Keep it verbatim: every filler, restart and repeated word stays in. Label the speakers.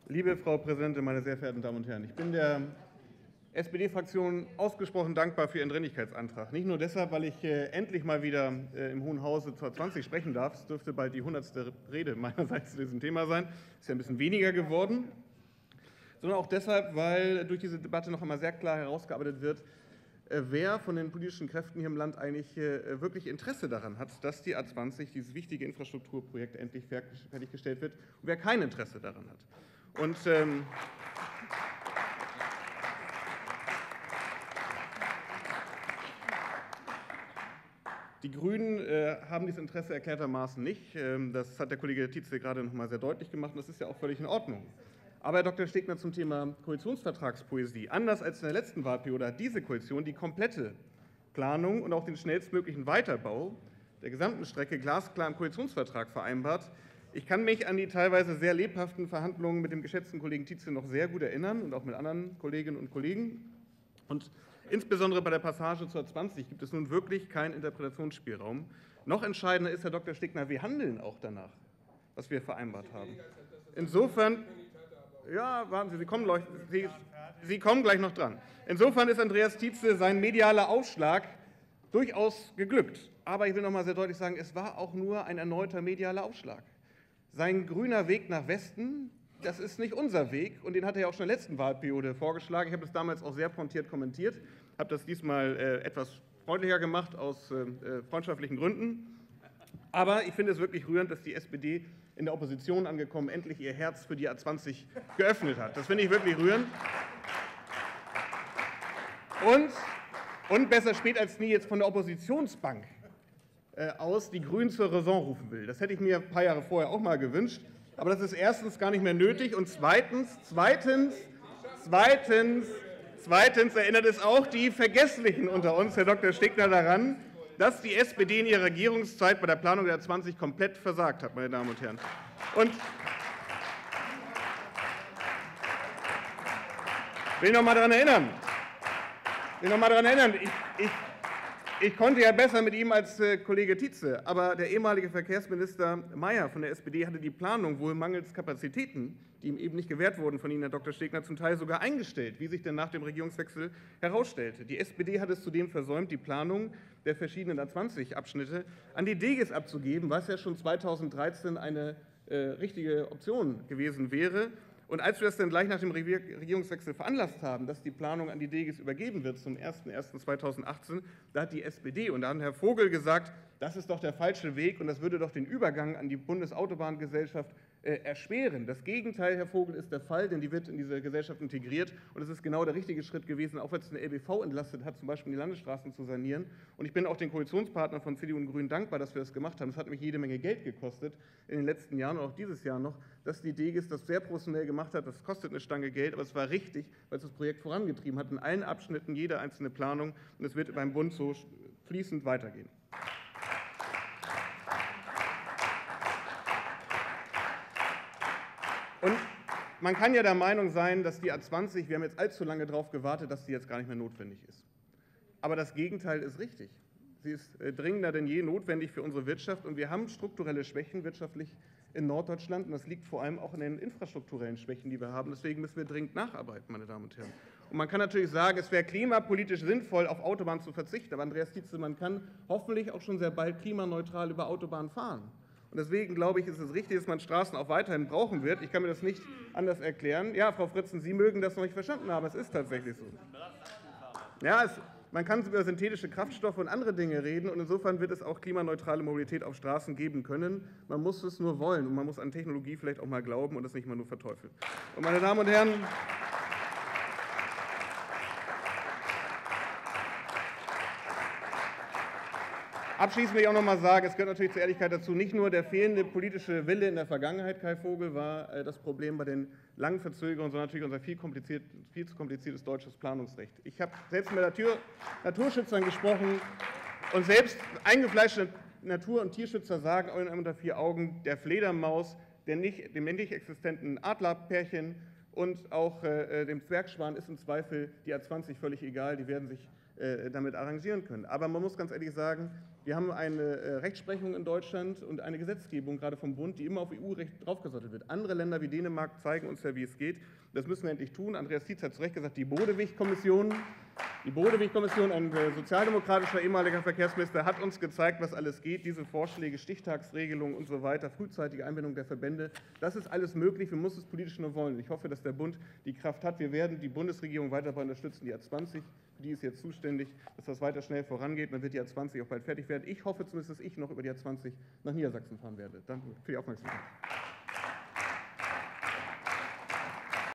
Speaker 1: Liebe Frau Präsidentin, meine sehr verehrten Damen und Herren! Ich bin der S P D-Fraktion ausgesprochen dankbar für Ihren Dringlichkeitsantrag. Nicht nur deshalb, weil ich äh, endlich mal wieder äh, im Hohen Hause zur A zwanzig sprechen darf. Es dürfte bald die hundertste Rede meinerseits zu diesem Thema sein. Ist ja ein bisschen weniger geworden. Sondern auch deshalb, weil durch diese Debatte noch einmal sehr klar herausgearbeitet wird, äh, wer von den politischen Kräften hier im Land eigentlich äh, wirklich Interesse daran hat, dass die A zwanzig, dieses wichtige Infrastrukturprojekt, endlich fertiggestellt wird, und wer kein Interesse daran hat. Und ähm, Die Grünen äh, haben dieses Interesse erklärtermaßen nicht. Ähm, das hat der Kollege Tietze gerade noch mal sehr deutlich gemacht, und das ist ja auch völlig in Ordnung. Aber Herr Doktor Stegner, zum Thema Koalitionsvertragspoesie. Anders als in der letzten Wahlperiode hat diese Koalition die komplette Planung und auch den schnellstmöglichen Weiterbau der gesamten Strecke glasklar im Koalitionsvertrag vereinbart. Ich kann mich an die teilweise sehr lebhaften Verhandlungen mit dem geschätzten Kollegen Tietze noch sehr gut erinnern und auch mit anderen Kolleginnen und Kollegen. Und insbesondere bei der Passage zur A zwanzig gibt es nun wirklich keinen Interpretationsspielraum. Noch entscheidender ist, Herr Doktor Stegner, wir handeln auch danach, was wir vereinbart haben. Insofern, ja, warten Sie, Sie kommen gleich, Sie, Sie kommen gleich noch dran. Insofern ist Andreas Tietze sein medialer Aufschlag durchaus geglückt. Aber ich will noch mal sehr deutlich sagen, es war auch nur ein erneuter medialer Aufschlag. Sein grüner Weg nach Westen, das ist nicht unser Weg, und den hat er ja auch schon in der letzten Wahlperiode vorgeschlagen. Ich habe das damals auch sehr pointiert kommentiert, habe das diesmal äh, etwas freundlicher gemacht aus äh, freundschaftlichen Gründen. Aber ich finde es wirklich rührend, dass die S P D in der Opposition angekommen endlich ihr Herz für die A zwanzig geöffnet hat. Das finde ich wirklich rührend. Und, und besser spät als nie jetzt von der Oppositionsbank äh, aus die Grünen zur Raison rufen will. Das hätte ich mir ein paar Jahre vorher auch mal gewünscht. Aber das ist erstens gar nicht mehr nötig, und zweitens, zweitens, zweitens, zweitens erinnert es auch die Vergesslichen unter uns, Herr Doktor Stegner, daran, dass die S P D in ihrer Regierungszeit bei der Planung der A zwanzig komplett versagt hat, meine Damen und Herren. Und ich will noch mal daran erinnern, ich will noch mal daran erinnern, ich, ich Ich konnte ja besser mit ihm als äh, Kollege Tietze, aber der ehemalige Verkehrsminister Mayer von der S P D hatte die Planung wohl mangels Kapazitäten, die ihm eben nicht gewährt wurden von Ihnen, Herr Doktor Stegner, zum Teil sogar eingestellt, wie sich denn nach dem Regierungswechsel herausstellte. Die S P D hat es zudem versäumt, die Planung der verschiedenen A zwanzig Abschnitte an die D E G E S abzugeben, was ja schon zweitausenddreizehn eine äh, richtige Option gewesen wäre. Und als wir das dann gleich nach dem Regierungswechsel veranlasst haben, dass die Planung an die D E G E S übergeben wird zum ersten ersten zweitausendachtzehn, da hat die S P D und da hat Herr Vogel gesagt, das ist doch der falsche Weg und das würde doch den Übergang an die Bundesautobahngesellschaft äh, erschweren. Das Gegenteil, Herr Vogel, ist der Fall, denn die wird in diese Gesellschaft integriert, und es ist genau der richtige Schritt gewesen, auch wenn es den L B V entlastet hat, zum Beispiel die Landesstraßen zu sanieren. Und ich bin auch den Koalitionspartnern von C D U und Grünen dankbar, dass wir das gemacht haben. Das hat nämlich jede Menge Geld gekostet in den letzten Jahren und auch dieses Jahr noch, dass die D E G E S das sehr professionell gemacht hat. Das kostet eine Stange Geld, aber es war richtig, weil es das Projekt vorangetrieben hat, in allen Abschnitten, jede einzelne Planung, und es wird beim Bund so fließend weitergehen. Und man kann ja der Meinung sein, dass die A zwanzig, wir haben jetzt allzu lange darauf gewartet, dass sie jetzt gar nicht mehr notwendig ist. Aber das Gegenteil ist richtig. Sie ist dringender denn je notwendig für unsere Wirtschaft, und wir haben strukturelle Schwächen wirtschaftlich in Norddeutschland, und das liegt vor allem auch in den infrastrukturellen Schwächen, die wir haben. Deswegen müssen wir dringend nacharbeiten, meine Damen und Herren. Und man kann natürlich sagen, es wäre klimapolitisch sinnvoll, auf Autobahnen zu verzichten. Aber Andreas Tietze, man kann hoffentlich auch schon sehr bald klimaneutral über Autobahnen fahren. Und deswegen glaube ich, ist es richtig, dass man Straßen auch weiterhin brauchen wird. Ich kann mir das nicht anders erklären. Ja, Frau Fritzen, Sie mögen das noch nicht verstanden haben, es ist tatsächlich so. Ja, es, man kann über synthetische Kraftstoffe und andere Dinge reden, und insofern wird es auch klimaneutrale Mobilität auf Straßen geben können. Man muss es nur wollen, und man muss an Technologie vielleicht auch mal glauben und das nicht mal nur verteufeln. Und meine Damen und Herren, abschließend will ich auch noch mal sagen, es gehört natürlich zur Ehrlichkeit dazu, nicht nur der fehlende politische Wille in der Vergangenheit, Kai Vogel, war das Problem bei den langen Verzögerungen, sondern natürlich unser viel, kompliziert, viel zu kompliziertes deutsches Planungsrecht. Ich habe selbst mit Natur, Naturschützern gesprochen, und selbst eingefleischte Natur- und Tierschützer sagen unter vier Augen, der Fledermaus, der nicht, dem nicht existenten Adlerpärchen und auch äh, dem Zwergschwan ist im Zweifel die A zwanzig völlig egal, die werden sich äh, damit arrangieren können. Aber man muss ganz ehrlich sagen, Wir haben eine Rechtsprechung in Deutschland und eine Gesetzgebung, gerade vom Bund, die immer auf E U-Recht draufgesottet wird. Andere Länder wie Dänemark zeigen uns ja, wie es geht. Das müssen wir endlich tun. Andreas Tietz hat zu Recht gesagt, die Bodewig-Kommission, die Bodewig-Kommission, ein sozialdemokratischer ehemaliger Verkehrsminister, hat uns gezeigt, was alles geht. Diese Vorschläge, Stichtagsregelungen und so weiter, frühzeitige Einbindung der Verbände, das ist alles möglich. Wir müssen es politisch nur wollen. Ich hoffe, dass der Bund die Kraft hat. Wir werden die Bundesregierung weiter dabei unterstützen, die A zwanzig, die ist jetzt zuständig, dass das weiter schnell vorangeht. Dann wird die A zwanzig auch bald fertig werden. Ich hoffe zumindest, dass ich noch über die A zwanzig nach Niedersachsen fahren werde. Danke für die Aufmerksamkeit.